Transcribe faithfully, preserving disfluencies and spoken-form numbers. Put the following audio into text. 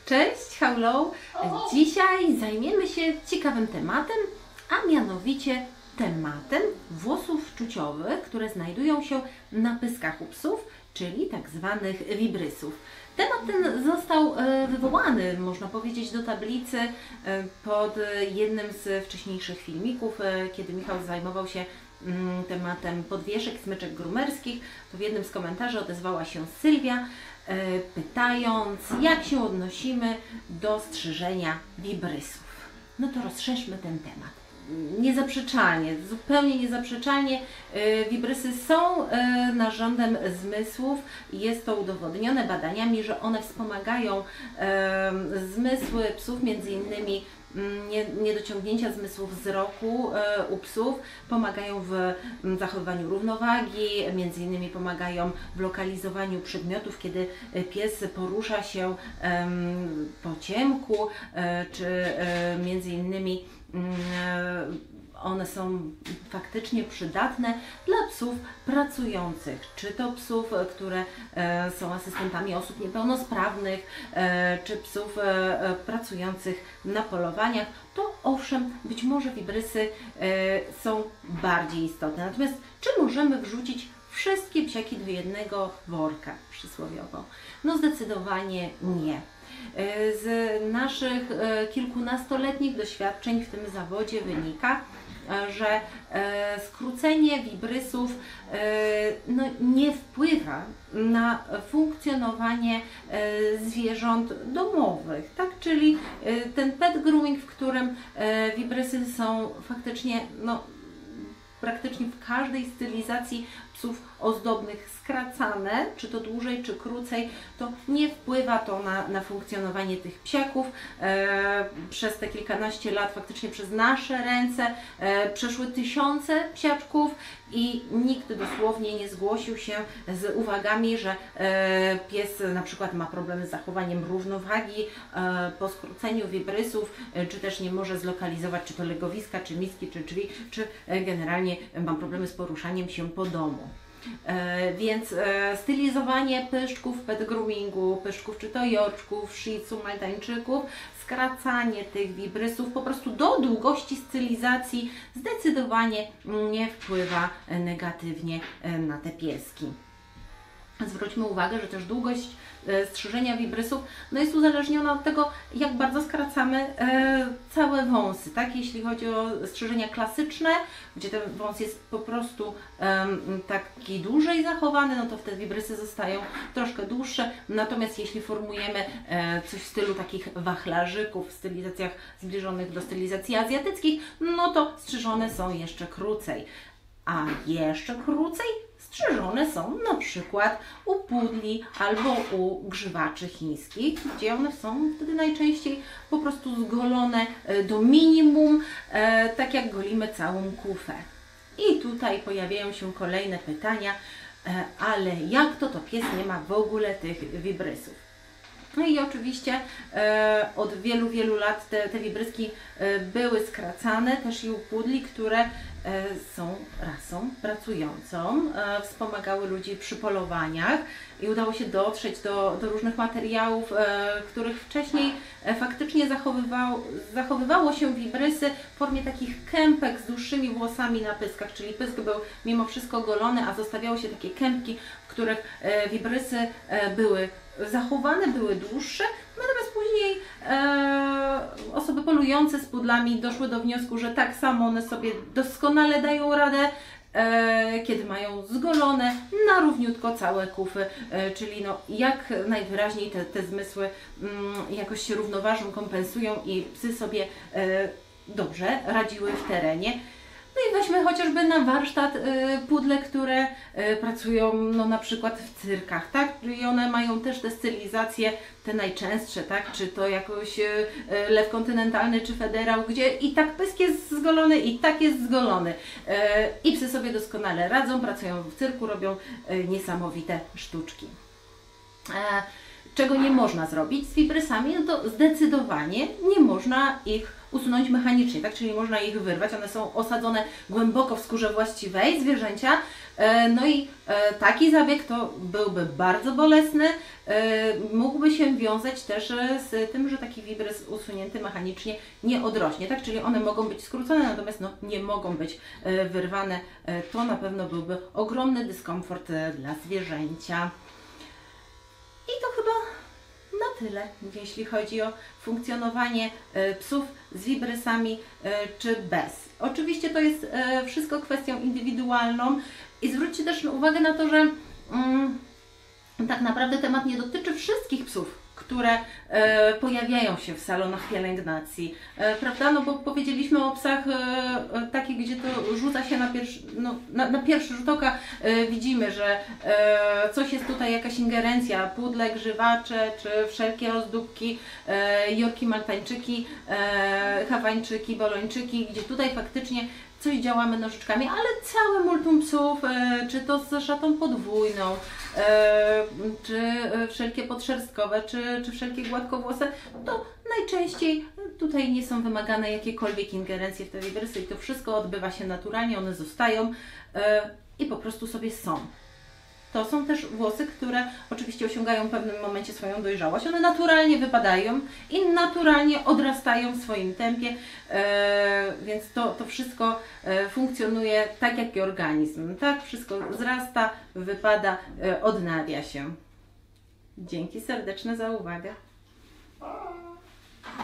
Cześć, hello! Dzisiaj zajmiemy się ciekawym tematem, a mianowicie tematem włosów czuciowych, które znajdują się na pyskach u psów, czyli tak zwanych wibrysów. Temat ten został wywołany, można powiedzieć, do tablicy pod jednym z wcześniejszych filmików, kiedy Michał zajmował się tematem podwieszek, smyczek grumerskich. To w jednym z komentarzy odezwała się Sylwia, pytając, jak się odnosimy do strzyżenia wibrysów. No to rozszerzmy ten temat. Niezaprzeczalnie, zupełnie niezaprzeczalnie wibrysy są narządem zmysłów. Jest to udowodnione badaniami, że one wspomagają zmysły psów, między innymi niedociągnięcia zmysłów wzroku u psów, pomagają w zachowywaniu równowagi, między innymi pomagają w lokalizowaniu przedmiotów, kiedy pies porusza się po ciemku, czy między innymi one są faktycznie przydatne dla psów pracujących, czy to psów, które są asystentami osób niepełnosprawnych, czy psów pracujących na polowaniach, to owszem, być może wibrysy są bardziej istotne. Natomiast czy możemy wrzucić wszystkie psiaki do jednego worka, przysłowiowo? No zdecydowanie nie. Z naszych kilkunastoletnich doświadczeń w tym zawodzie wynika, że skrócenie wibrysów no, nie wpływa na funkcjonowanie zwierząt domowych, tak? Czyli ten pet grooming, w którym wibrysy są faktycznie no, praktycznie w każdej stylizacji psów ozdobnych skracane, czy to dłużej, czy krócej, to nie wpływa to na, na funkcjonowanie tych psiaków. E, przez te kilkanaście lat, faktycznie przez nasze ręce e, przeszły tysiące psiaczków i nikt dosłownie nie zgłosił się z uwagami, że e, pies na przykład ma problemy z zachowaniem równowagi e, po skróceniu wibrysów, e, czy też nie może zlokalizować czy to legowiska, czy miski, czy drzwi, czy e, generalnie mam problemy z poruszaniem się po domu. E, więc e, stylizowanie pyszczków pet groomingu, pyszczków czy to jorczków, shih tzu, maltańczyków, skracanie tych wibrysów po prostu do długości stylizacji zdecydowanie nie wpływa negatywnie na te pieski. Zwróćmy uwagę, że też długość strzyżenia wibrysów no jest uzależniona od tego, jak bardzo skracamy e, całe wąsy, tak? Jeśli chodzi o strzyżenia klasyczne, gdzie ten wąs jest po prostu e, taki dłużej zachowany, no to wtedy wibrysy zostają troszkę dłuższe, natomiast jeśli formujemy e, coś w stylu takich wachlarzyków, w stylizacjach zbliżonych do stylizacji azjatyckich, no to strzyżone są jeszcze krócej. A jeszcze krócej strzyżone są na przykład u pudli albo u grzywaczy chińskich, gdzie one są wtedy najczęściej po prostu zgolone do minimum, e, tak jak golimy całą kufę. I tutaj pojawiają się kolejne pytania, e, ale jak to to pies nie ma w ogóle tych wibrysów? No i oczywiście e, od wielu, wielu lat te, te wibryski e, były skracane też i u pudli, które e, są rasą pracującą, e, wspomagały ludzi przy polowaniach i udało się dotrzeć do, do różnych materiałów, e, których wcześniej e, faktycznie zachowywało, zachowywało się wibrysy w formie takich kępek z dłuższymi włosami na pyskach, czyli pysk był mimo wszystko golony, a zostawiało się takie kępki, w których e, wibrysy e, były zachowane, były dłuższe, natomiast później e, osoby polujące z pudlami doszły do wniosku, że tak samo one sobie doskonale dają radę, e, kiedy mają zgolone na równiutko całe kufy, e, czyli no, jak najwyraźniej te, te zmysły mm, jakoś się równoważą, kompensują i psy sobie e, dobrze radziły w terenie. No i weźmy chociażby na warsztat y, pudle, które y, pracują no, na przykład w cyrkach, tak? I one mają też te stylizacje, te najczęstsze, tak? Czy to jakoś y, y, lew kontynentalny, czy federał, gdzie i tak pysk jest zgolony, i tak jest zgolony. Y, I psy sobie doskonale radzą, pracują w cyrku, robią y, niesamowite sztuczki. E, czego nie można zrobić z wibrysami, no to zdecydowanie nie można ich usunąć mechanicznie, tak? Czyli można ich wyrwać, one są osadzone głęboko w skórze właściwej zwierzęcia, No i taki zabieg to byłby bardzo bolesny, mógłby się wiązać też z tym, że taki wibrys usunięty mechanicznie nie odrośnie, tak? Czyli one mogą być skrócone, natomiast no, nie mogą być wyrwane. To na pewno byłby ogromny dyskomfort dla zwierzęcia. I to chyba na tyle, jeśli chodzi o funkcjonowanie psów z wibrysami czy bez. Oczywiście to jest wszystko kwestią indywidualną i zwróćcie też uwagę na to, że mm, tak naprawdę temat nie dotyczy wszystkich psów, które e, pojawiają się w salonach pielęgnacji, e, prawda? No bo powiedzieliśmy o psach e, e, takich, gdzie to rzuca się na pierwszy, no, na, na pierwszy rzut oka, e, widzimy, że e, coś jest tutaj, jakaś ingerencja, pudle, grzywacze, czy wszelkie rozdóbki, e, jorki maltańczyki, e, hawańczyki, bolończyki, gdzie tutaj faktycznie coś działamy nożyczkami, ale całe multum psów, e, czy to z szatą podwójną, e, czy wszelkie podszerstkowe, czy, czy wszelkie gładkowłose, to najczęściej tutaj nie są wymagane jakiekolwiek ingerencje w te wibrysy i to wszystko odbywa się naturalnie, one zostają e, i po prostu sobie są. To są też włosy, które oczywiście osiągają w pewnym momencie swoją dojrzałość. One naturalnie wypadają i naturalnie odrastają w swoim tempie, e, więc to, to wszystko e, funkcjonuje tak jak i organizm. Tak? Wszystko wzrasta, wypada, e, odnawia się. Dzięki serdeczne za uwagę.